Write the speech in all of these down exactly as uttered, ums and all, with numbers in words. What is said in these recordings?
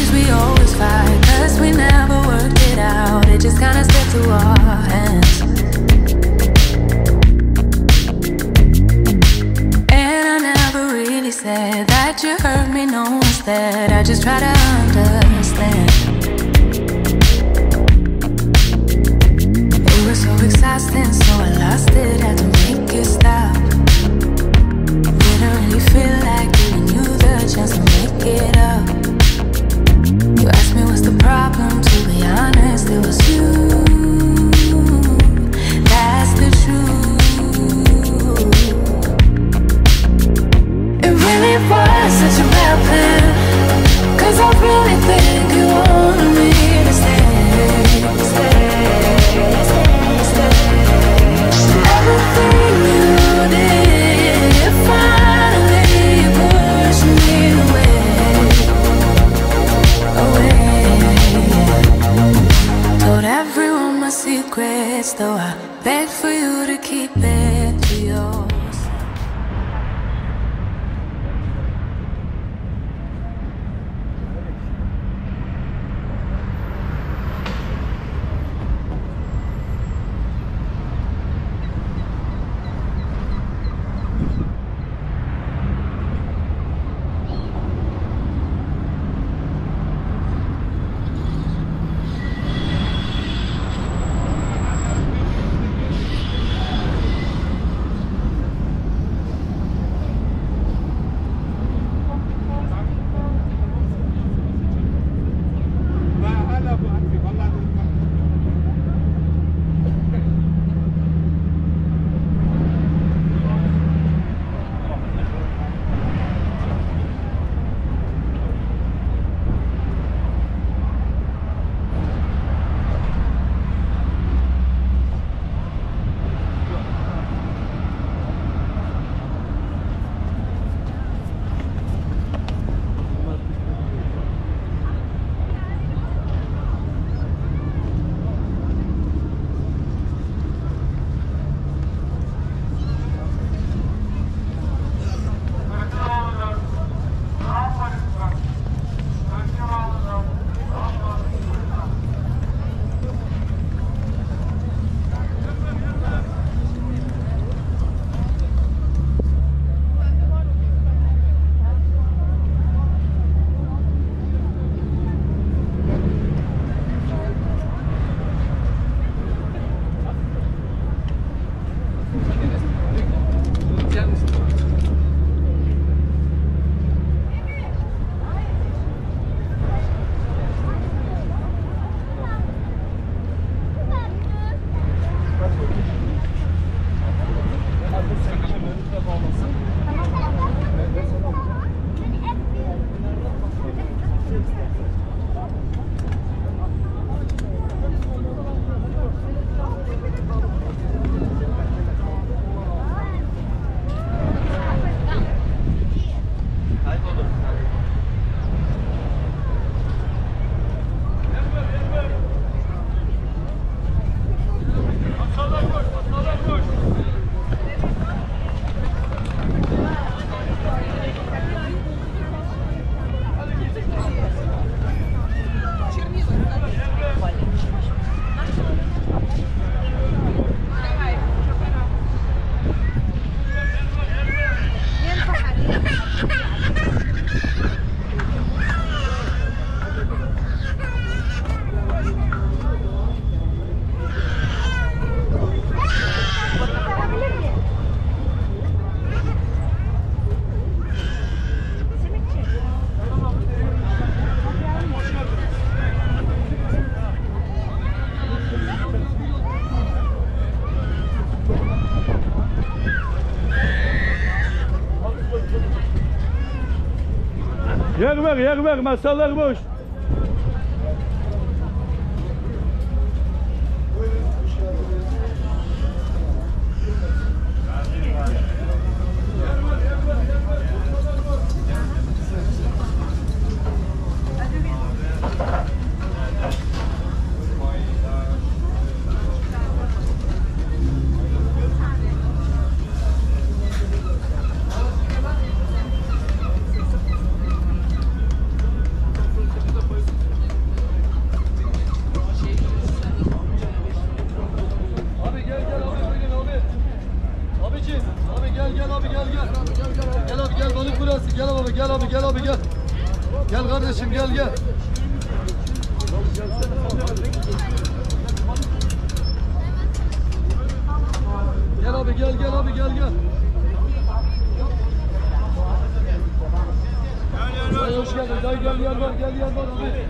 seems we always fight, cause we never worked it out. It just kinda slipped through our hands. And I never really said that you hurt me, no, instead I just try to understand. It was so exhausting, so I lost it, had to make it stop. Didn't really feel like giving you the chance to make it up. You asked me what's the problem, to be honest, it was you. That's the truth. It really was such a bad plan, cause I really think you wanted me to stay, stay, stay, stay. Everything you did, you finally pushed me away, away. Told everyone my secrets, though I begged for you to keep it to yours. Yer ver, yer ver, masalar boş. Gel kardeşim gel gel. Gel abi gel gel abi gel gel. Dayı hoş geldin. Dayı gel yer var gel yer var abi.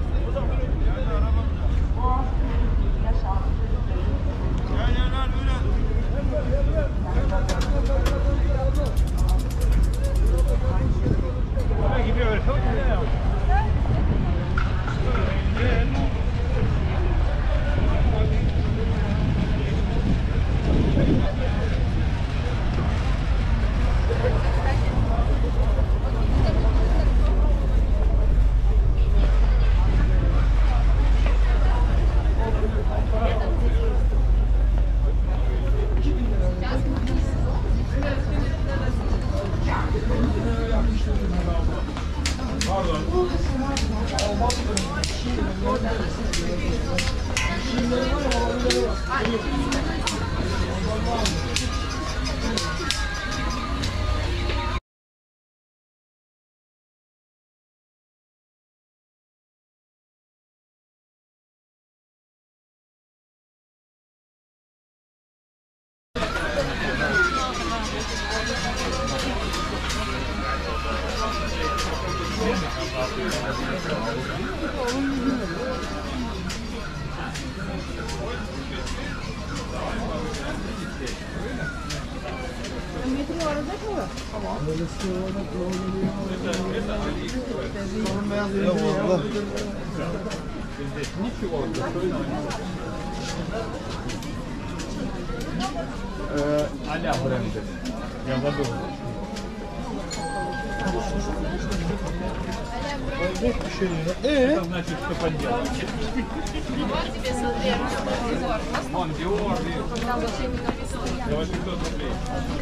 Аля бренди. Я забыл. Ee? Это значит, что поделать. Вот тебе, смотри, Диор. Вон, Диор, Там вообще не написано. за восемьсот рублей.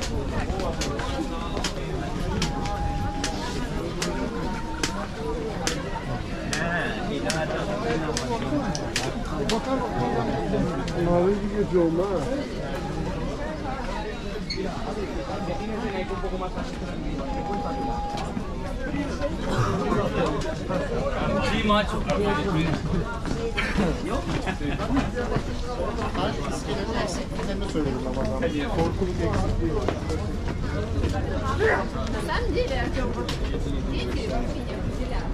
Mavi bir gece olma ha. Sí, macho. На самом деле, Артем, вот дети вообще не определяют.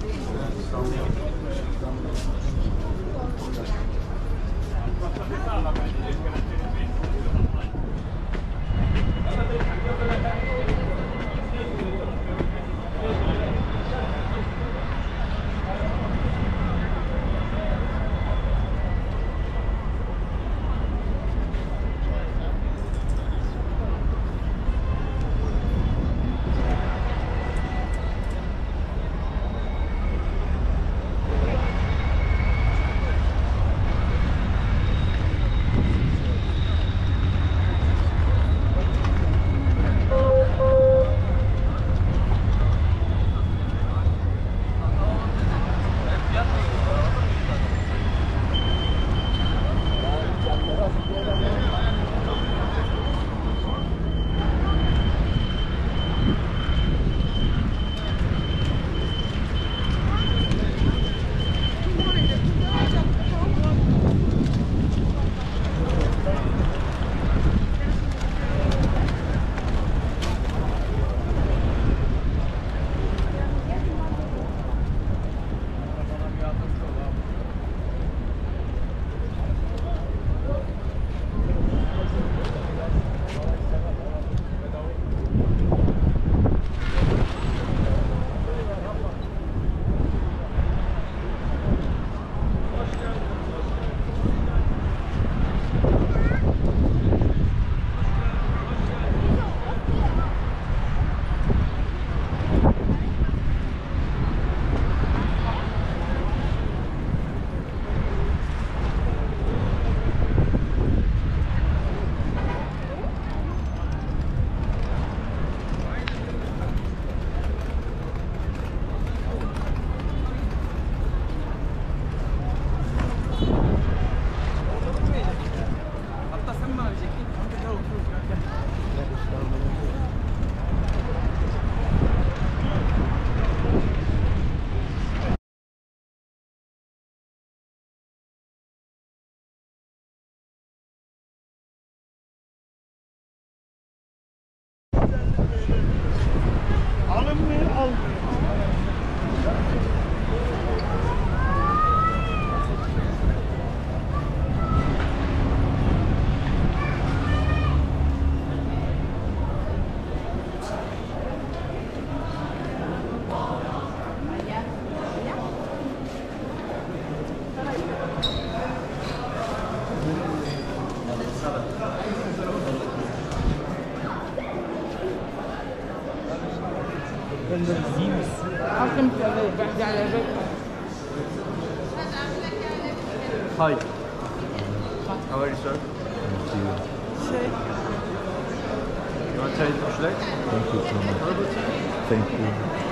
Hi. How are you, sir? Şey, You want to try the bush light? Thank you so much. Thank you.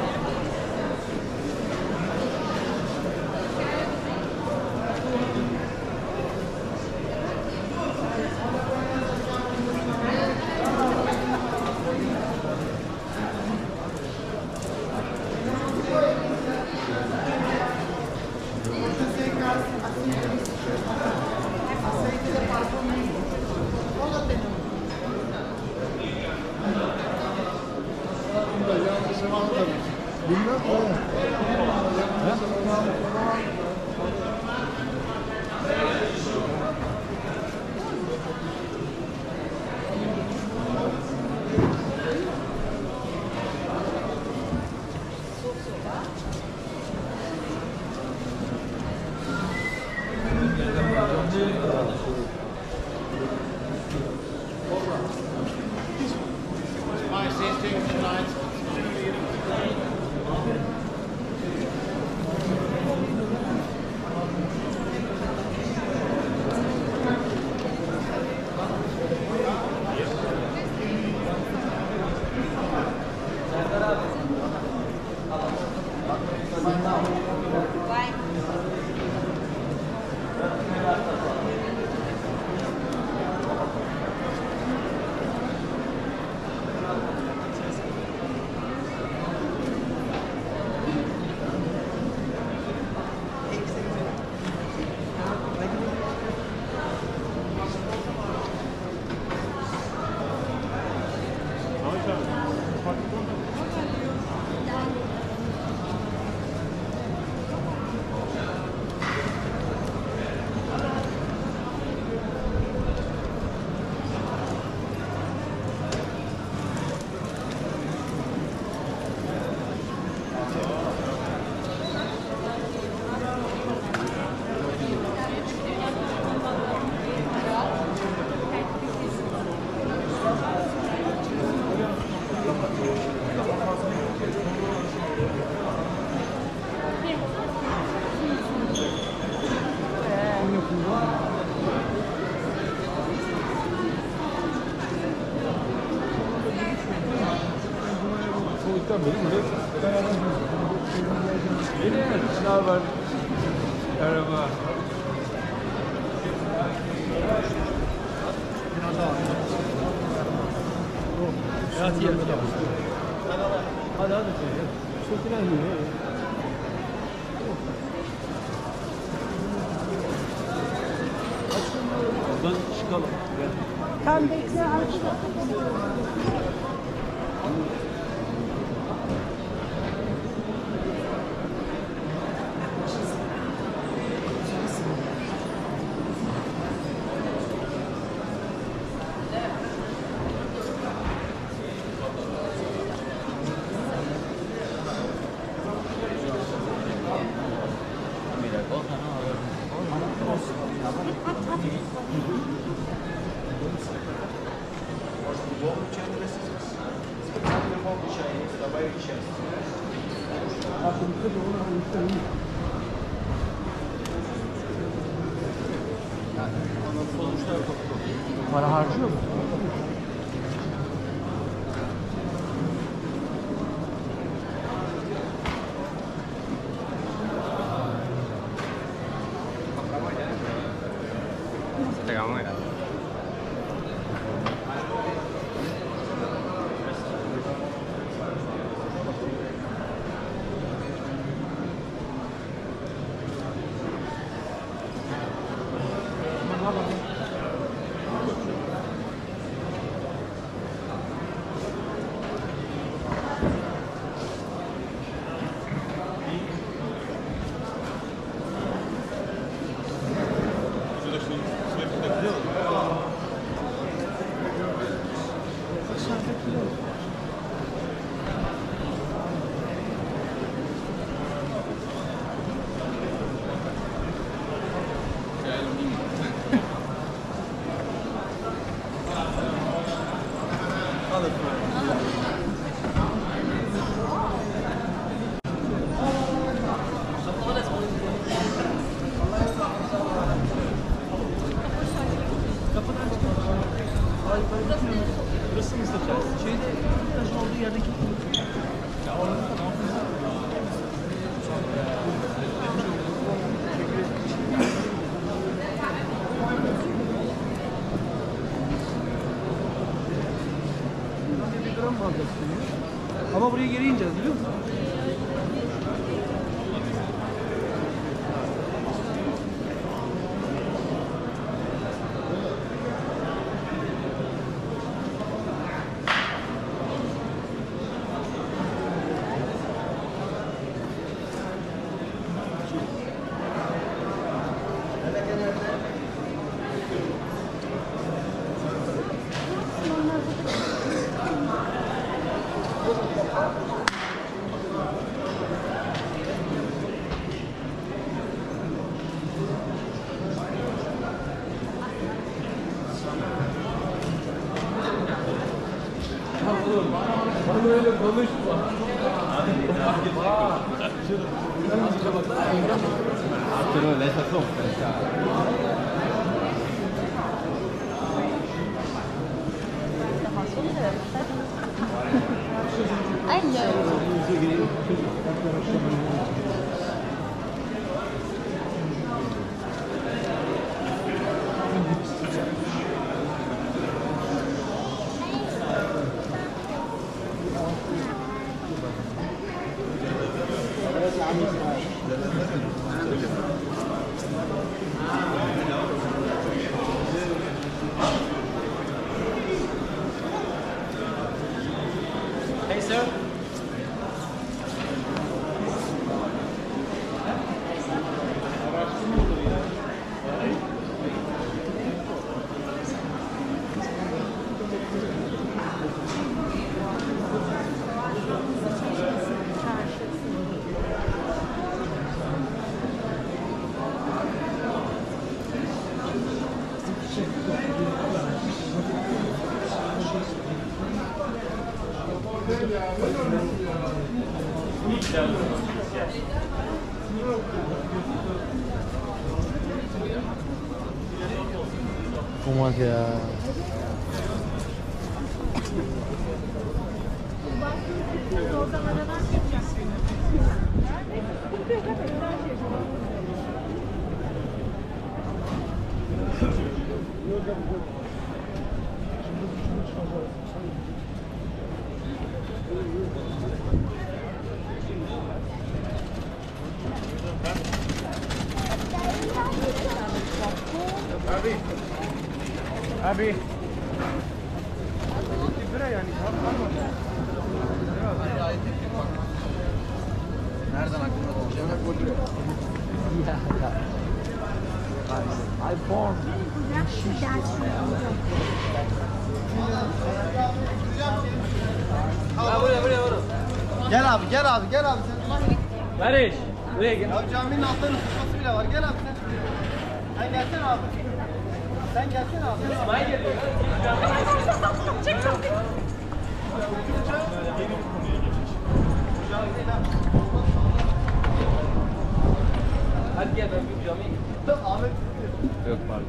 Ne haber? Merhaba. Hadi hadi. Hadi hadi. Çok önemli. Buradan çıkalım. tam bekle artık. Para harcıyor mu? buraya geri ineceğiz biliyor musun? Böyle konuşma. Pero la esa sombra, Hey sir. ¿Cómo que ya? Abi. Abi. Bira yani. Nereden aklına olacak? Ya ya. I born. Gel abi, gel abi, gel abi sen. Barış. Buraya gel. Abi caminin altında nüfus bile var. Gel abi sen. Sen gelsene abi. Sen gelsene abi. İsmail geliyor. Hadi gel ben bir camiye gideyim. Ahmet. Yok pardon.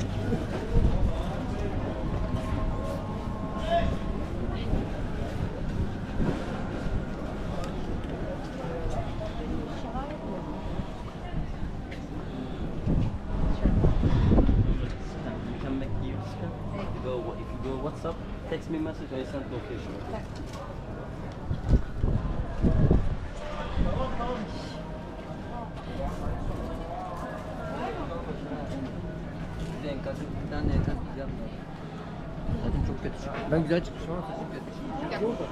You can make use. You go if you go WhatsApp, text me message and send location. Bir tane enkaz güzel mi? Saçım çok kötü çıkmış. Ben güzel çıkmışım ama saçım kötü.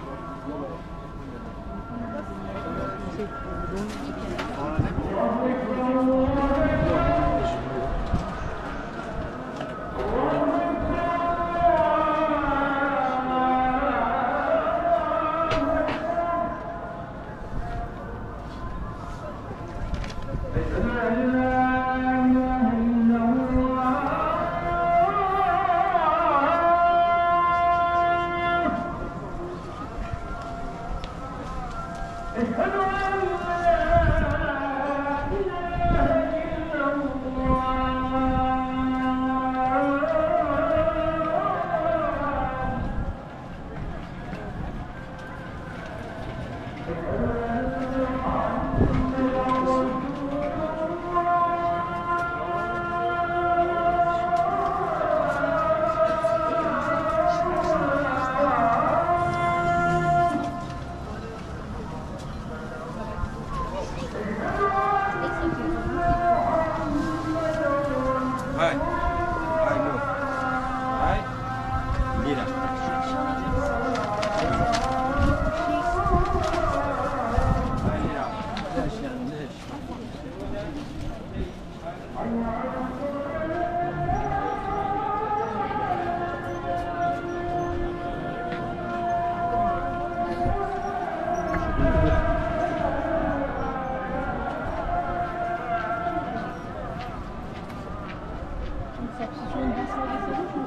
ça, c'est sur une basse de salon.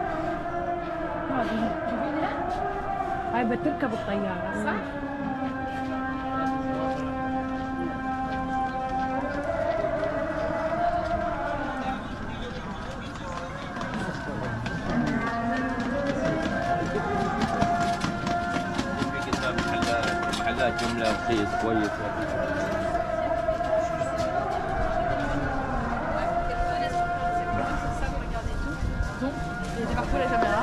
هاي بتركب الطيارة صح؟ محلات جملة رخيص كويس. Parfois la caméra.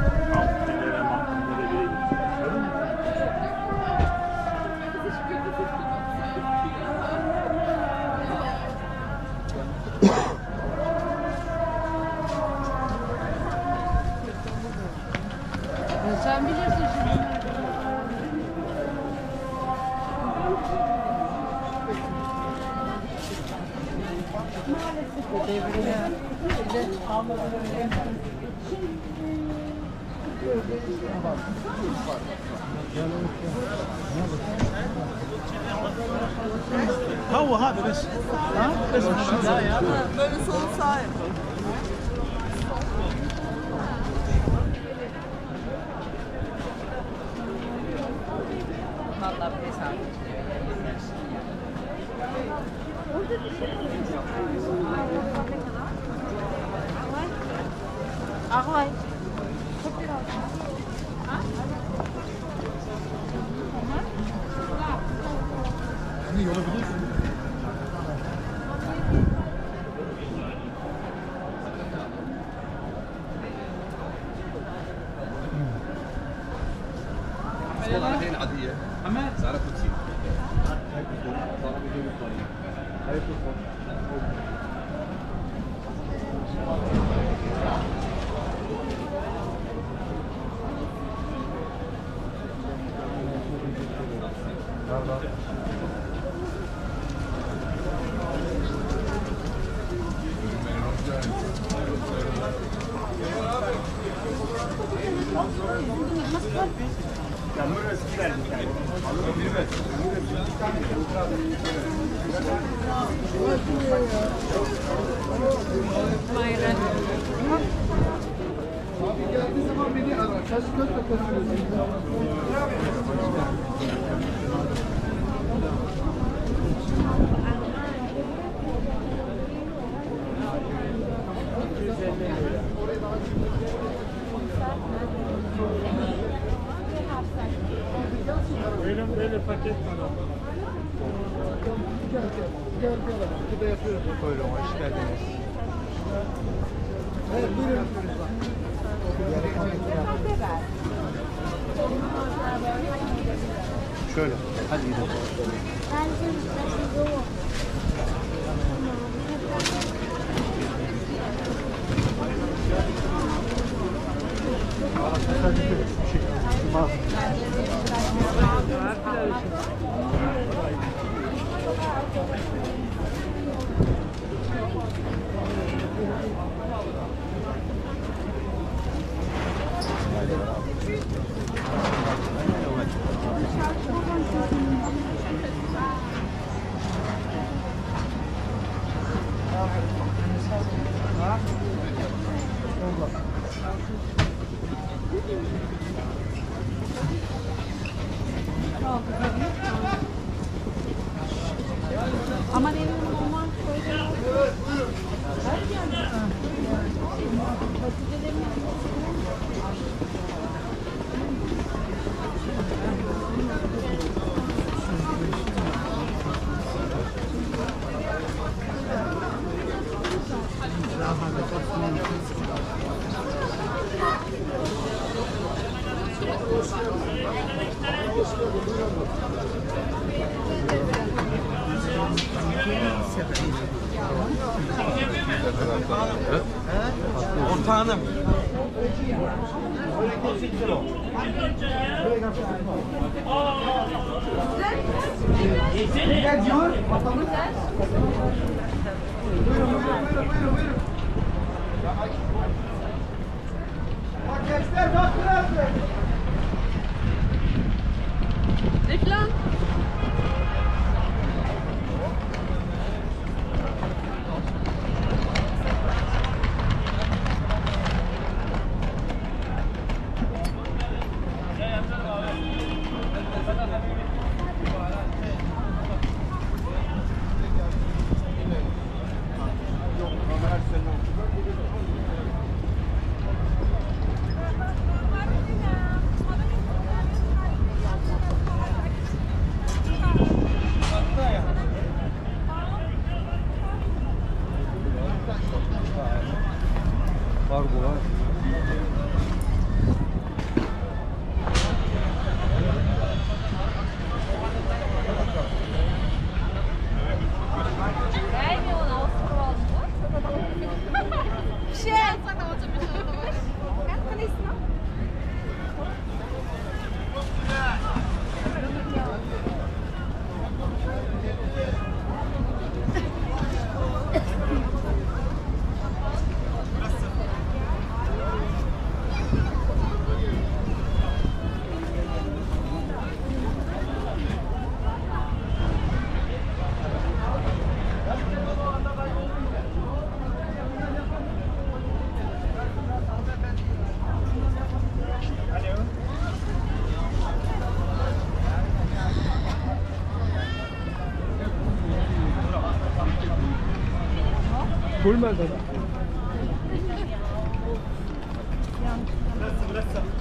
Sen bilirsin şimdi. هو هذا بس ها بس لا يا Böyle sol sağ yap. Vallahi bir hesap. Ağlay. hani yolu biliyorsun. الحين عادية حماد سعرها كوتشي Geldiği zaman beni ara. Kaç göz takıyorsunuz? Buyurun böyle paket var. Gel gel. Gel gel. Burada yapıyoruz. Buyurun hoş geldiniz. Evet buyurun. Şöyle hadi gidelim. Ama benim olmam Ortağınım. Gel diyor. Bakalım. Buyurun buyurun buyurun buyurun. Bak gençler bak biraz. Reklam. Koyma sana. Yanlış. Burası burası.